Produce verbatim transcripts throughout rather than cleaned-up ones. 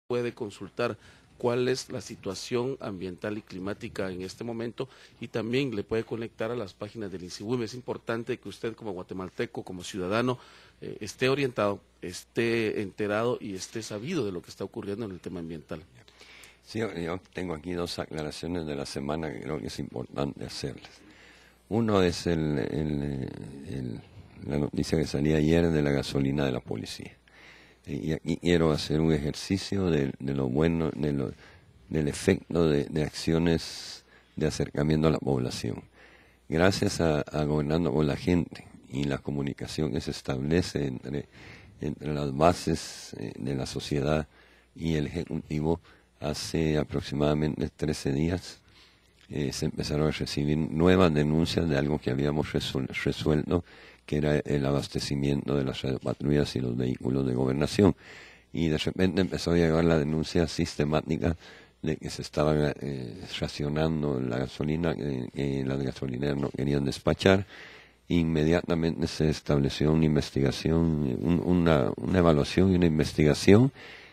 puede consultar cuál es la situación ambiental y climática en este momento y también le puede conectar a las páginas del INSIWIM. Es importante que usted como guatemalteco, como ciudadano, eh, esté orientado, esté enterado y esté sabido de lo que está ocurriendo en el tema ambiental. Sí, yo, yo tengo aquí dos aclaraciones de la semana que creo que es importante hacerlas. Uno es el, el, el, la noticia que salía ayer de la gasolina de la policía. Y aquí quiero hacer un ejercicio de, de lo bueno, de lo, del efecto de, de acciones de acercamiento a la población. Gracias a, a Gobernando con la Gente y la comunicación que se establece entre, entre las bases eh, de la sociedad y el Ejecutivo, hace aproximadamente trece días eh, se empezaron a recibir nuevas denuncias de algo que habíamos resuel resuelto, que era el abastecimiento de las patrullas y los vehículos de gobernación. Y de repente empezó a llegar la denuncia sistemática de que se estaba eh, racionando la gasolina, que eh, las gasolineras no querían despachar. Inmediatamente se estableció una investigación, un, una, una evaluación y una investigación,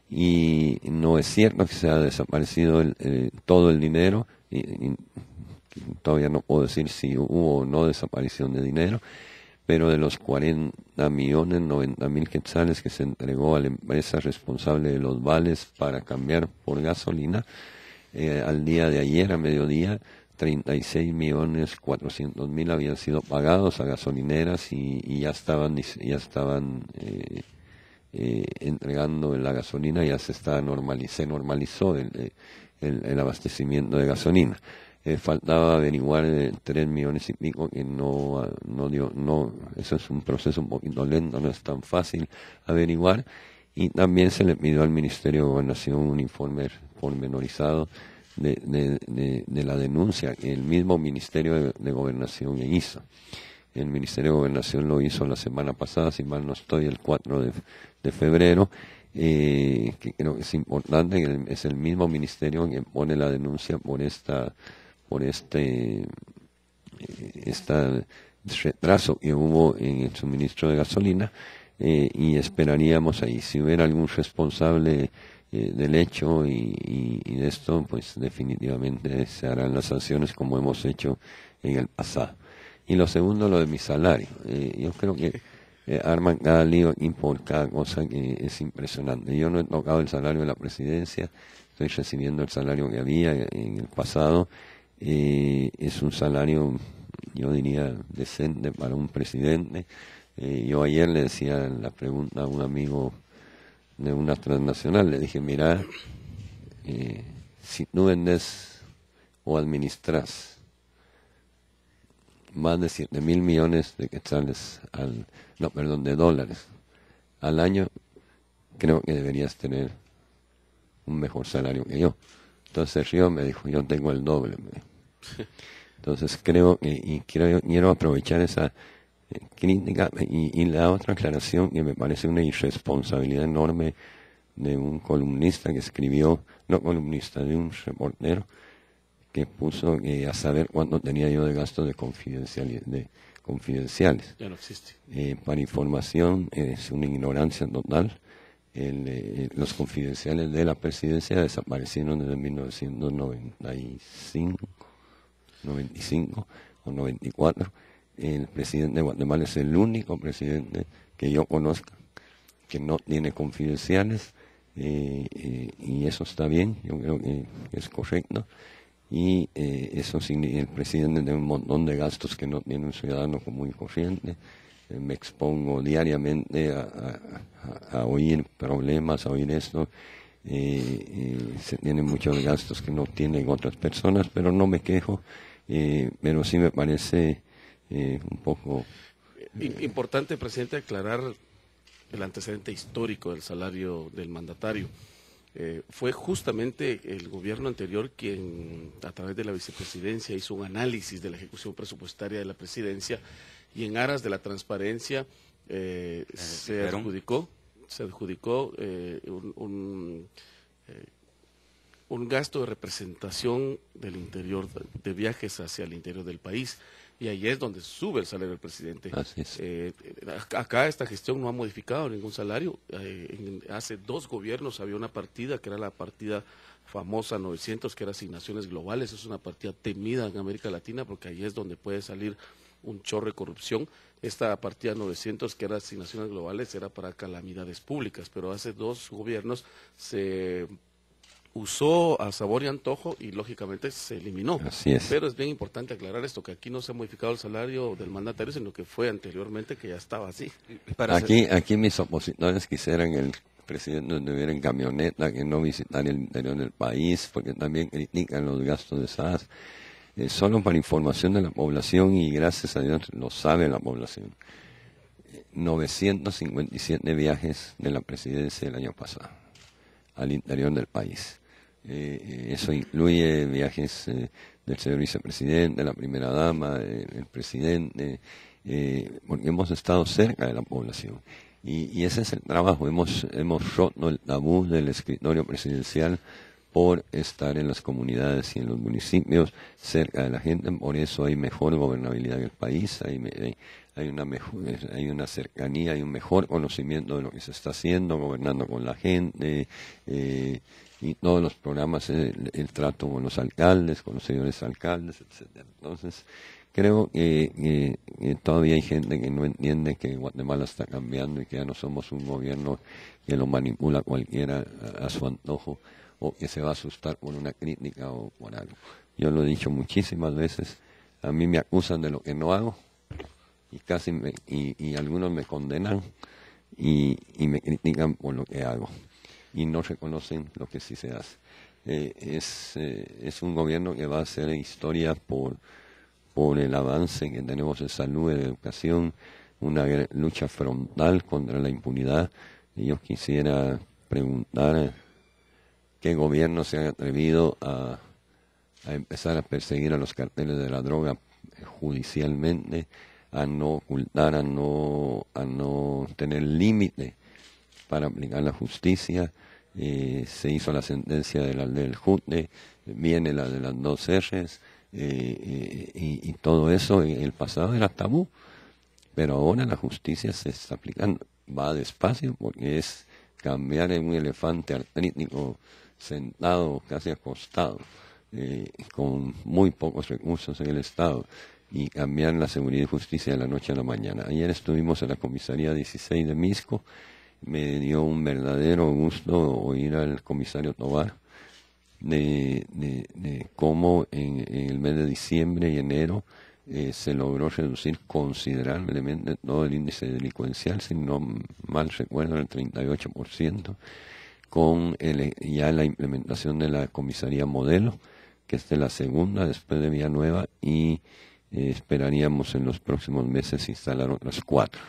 y no es cierto que se ha desaparecido el, eh, todo el dinero, y, y todavía no puedo decir si hubo o no desaparición de dinero, pero de los cuarenta millones, noventa mil quetzales que se entregó a la empresa responsable de los vales para cambiar por gasolina, eh, al día de ayer, a mediodía, treinta y seis millones cuatrocientos mil habían sido pagados a gasolineras y, y ya estaban, ya estaban eh, eh, entregando la gasolina, ya se, está normaliz se normalizó el, el, el abastecimiento de gasolina. Eh, faltaba averiguar eh, tres millones y pico que no, no dio, no, eso es un proceso un poquito lento, no es tan fácil averiguar, y también se le pidió al Ministerio de Gobernación un informe pormenorizado de, de, de, de la denuncia que el mismo Ministerio de, de Gobernación hizo. El Ministerio de Gobernación lo hizo la semana pasada, si mal no estoy, el cuatro de, de febrero, eh, que creo que es importante, que es el mismo ministerio que pone la denuncia por esta por este este retraso que hubo en el suministro de gasolina, eh, y esperaríamos ahí, si hubiera algún responsable eh, del hecho y, y, y de esto, pues definitivamente se harán las sanciones como hemos hecho en el pasado. Y lo segundo, lo de mi salario. Eh, yo creo que eh, arman cada lío aquí por cada cosa que es impresionante. Yo no he tocado el salario de la presidencia, estoy recibiendo el salario que había en el pasado. Eh, es un salario, yo diría, decente para un presidente. Eh, yo ayer le decía la pregunta a un amigo de una transnacional, le dije, mira, eh, si tú vendes o administras más de siete mil millones de quetzales, al, no, perdón, de dólares al año, creo que deberías tener un mejor salario que yo. Entonces Río me dijo, yo tengo el doble. Me dijo. Entonces creo que, y quiero, quiero aprovechar esa eh, crítica, y, y la otra aclaración que me parece una irresponsabilidad enorme de un columnista que escribió, no columnista, de un reportero, que puso eh, a saber cuánto tenía yo de gastos de, confidencial, de confidenciales. Ya no existe. Eh, para información, eh, es una ignorancia total. El, eh, los confidenciales de la presidencia desaparecieron desde mil novecientos noventa y cinco, noventa y cinco o noventa y cuatro. El presidente de Guatemala es el único presidente que yo conozca que no tiene confidenciales, eh, eh, y eso está bien, yo creo que es correcto. Y eh, eso significa, el presidente tiene un montón de gastos que no tiene un ciudadano común y corriente. Eh, me expongo diariamente a, a, a oír problemas, a oír esto. Eh, eh, se tienen muchos gastos que no tienen otras personas, pero no me quejo, eh, pero sí me parece eh, un poco... Eh, Importante, presidente, aclarar el antecedente histórico del salario del mandatario. Eh, fue justamente el gobierno anterior quien, a través de la vicepresidencia, hizo un análisis de la ejecución presupuestaria de la presidencia y en aras de la transparencia eh, eh, se adjudicó, se adjudicó eh, un, un, eh, un gasto de representación del interior, de viajes hacia el interior del país. y ahí es donde sube el salario del presidente. Así es. Eh, acá esta gestión no ha modificado ningún salario. Eh, en, hace dos gobiernos había una partida que era la partida famosa novecientos, que era asignaciones globales. Es una partida temida en América Latina porque ahí es donde puede salir un chorro de corrupción. Esta partida novecientos, que era asignaciones globales, era para calamidades públicas, pero hace dos gobiernos se usó a sabor y antojo y lógicamente se eliminó. Así es. Pero es bien importante aclarar esto, que aquí no se ha modificado el salario del mandatario, sino que fue anteriormente que ya estaba así. Aquí, aquí mis opositores quisieran que el presidente no estuviera en camioneta, que no visitara el interior del país, porque también critican los gastos de S A S. Eh, solo para información de la población, y gracias a Dios lo sabe la población, novecientos cincuenta y siete viajes de la presidencia el año pasado al interior del país. Eh, eso incluye viajes eh, del señor vicepresidente, la primera dama, eh, el presidente, eh, porque hemos estado cerca de la población. Y, y ese es el trabajo. Hemos, hemos roto el tabú del escritorio presidencial por estar en las comunidades y en los municipios cerca de la gente. Por eso hay mejor gobernabilidad en el país, hay, hay, hay, una, mejor, hay una cercanía, hay un mejor conocimiento de lo que se está haciendo, gobernando con la gente, eh, y todos los programas, el, el trato con los alcaldes, con los señores alcaldes, etcétera. Entonces, creo que, que, que todavía hay gente que no entiende que Guatemala está cambiando y que ya no somos un gobierno que lo manipula cualquiera a, a su antojo, o que se va a asustar por una crítica o por algo. Yo lo he dicho muchísimas veces, a mí me acusan de lo que no hago y casi me, y, y algunos me condenan y, y me critican por lo que hago y no reconocen lo que sí se hace. Eh, es, eh, es un gobierno que va a hacer historia por, por el avance que tenemos en salud, en educación, una lucha frontal contra la impunidad. Y yo quisiera preguntar qué gobierno se ha atrevido a, a empezar a perseguir a los carteles de la droga judicialmente, a no ocultar, a no, a no tener límite para aplicar la justicia. Eh, se hizo la sentencia de la del Jute, viene la de las dos R's, eh, eh, y, y todo eso en el pasado era tabú, pero ahora la justicia se está aplicando. Va despacio porque es cambiar en un elefante artrítico sentado, casi acostado, eh, con muy pocos recursos en el Estado, y cambiar la seguridad y justicia de la noche a la mañana. Ayer estuvimos en la comisaría dieciséis de Misco, me dio un verdadero gusto oír al comisario Tobar de, de, de cómo en, en el mes de diciembre y enero eh, se logró reducir considerablemente todo el índice delincuencial, si no mal recuerdo, el treinta y ocho por ciento, con el, ya la implementación de la comisaría modelo, que es de la segunda después de Villanueva, y eh, esperaríamos en los próximos meses instalar otras cuatro.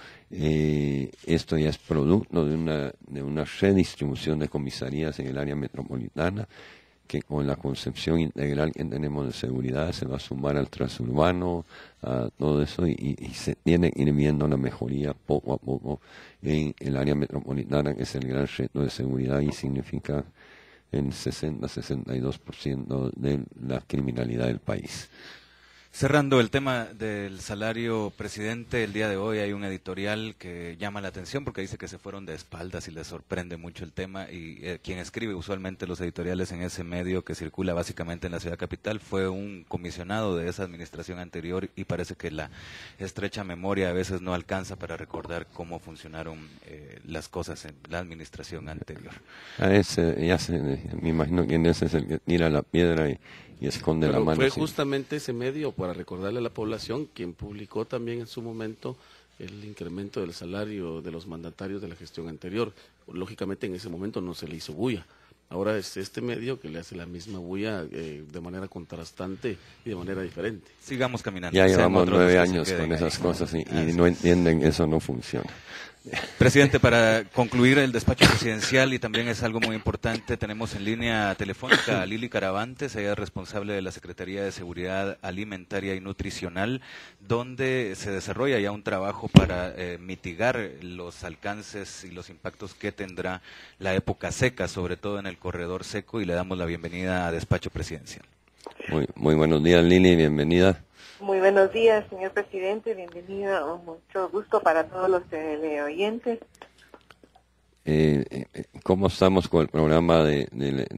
Eh, esto ya es producto de una, de una redistribución de comisarías en el área metropolitana, que con la concepción integral que tenemos de seguridad se va a sumar al transurbano, a todo eso, y, y se tiene que ir viendo la mejoría poco a poco en el área metropolitana, que es el gran reto de seguridad y significa el sesenta a sesenta y dos por ciento de la criminalidad del país. Cerrando el tema del salario, presidente, el día de hoy hay un editorial que llama la atención porque dice que se fueron de espaldas y les sorprende mucho el tema, y eh, quien escribe usualmente los editoriales en ese medio que circula básicamente en la ciudad capital fue un comisionado de esa administración anterior, y parece que la estrecha memoria a veces no alcanza para recordar cómo funcionaron eh, las cosas en la administración anterior. A ese, ya se, me imagino que ese es el que tira la piedra y y esconde Pero la mano. fue sí. justamente ese medio, para recordarle a la población, quien publicó también en su momento el incremento del salario de los mandatarios de la gestión anterior. Lógicamente en ese momento no se le hizo bulla. Ahora es este medio que le hace la misma bulla eh, de manera contrastante y de manera diferente. Sigamos caminando. Ya llevamos nueve años con esas ahí. cosas y, y no entienden que eso no funciona. Presidente, para concluir el despacho presidencial, y también es algo muy importante, tenemos en línea telefónica a Lili Caravantes, ella es responsable de la Secretaría de Seguridad Alimentaria y Nutricional, donde se desarrolla ya un trabajo para eh, mitigar los alcances y los impactos que tendrá la época seca, sobre todo en el corredor seco, y le damos la bienvenida a Despacho Presidencial. Muy, muy buenos días, Lili, bienvenida. Muy buenos días, señor presidente. Bienvenido. Mucho gusto para todos los teleoyentes. Eh, ¿Cómo estamos con el programa de, de,